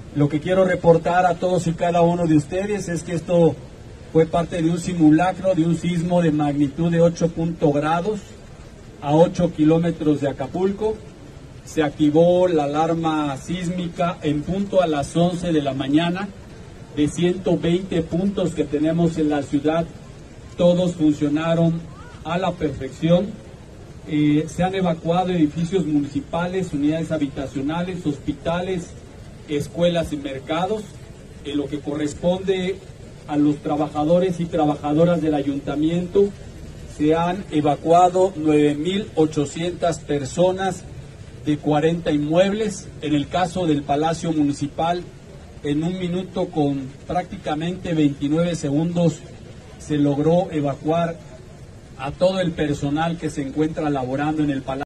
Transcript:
Lo que quiero reportar a todos y cada uno de ustedes es que esto fue parte de un simulacro de un sismo de magnitud de 8 grados a 8 kilómetros de Acapulco. Se activó la alarma sísmica en punto a las 11 de la mañana. De 120 puntos que tenemos en la ciudad, todos funcionaron a la perfección. Se han evacuado edificios municipales, unidades habitacionales, hospitales, escuelas y mercados. En lo que corresponde a los trabajadores y trabajadoras del ayuntamiento, se han evacuado 9.800 personas de 40 inmuebles. En el caso del Palacio Municipal, en 1 minuto con prácticamente 29 segundos se logró evacuar a todo el personal que se encuentra laborando en el Palacio.